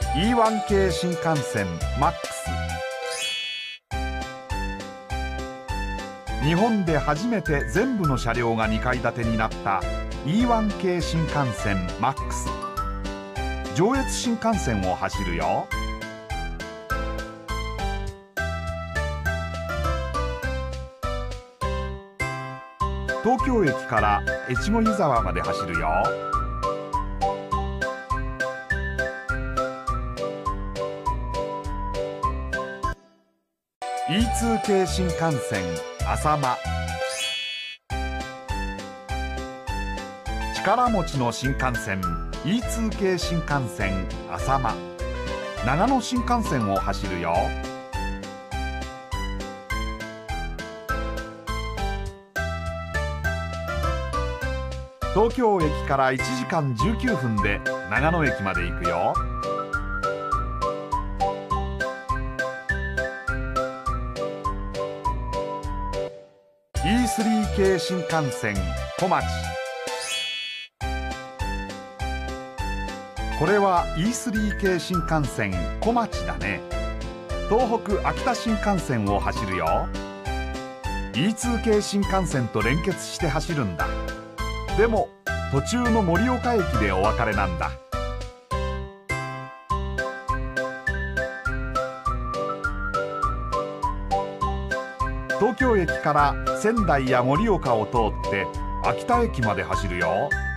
E1 系新幹線 MAX。 日本で初めて全部の車両が2階建てになった E1 系新幹線 MAX。 上越新幹線を走るよ。東京駅から越後湯沢まで走るよ。E2 系新幹線あさま。力持ちの新幹線 E2 系新幹線あさま。長野新幹線を走るよ。東京駅から1時間19分で長野駅まで行くよ。E3 系新幹線小町。これは E3 系新幹線小町だね。東北秋田新幹線を走るよ。 E2 系新幹線と連結して走るんだ。でも途中の盛岡駅でお別れなんだ。東京駅から仙台や盛岡を通って秋田駅まで走るよ。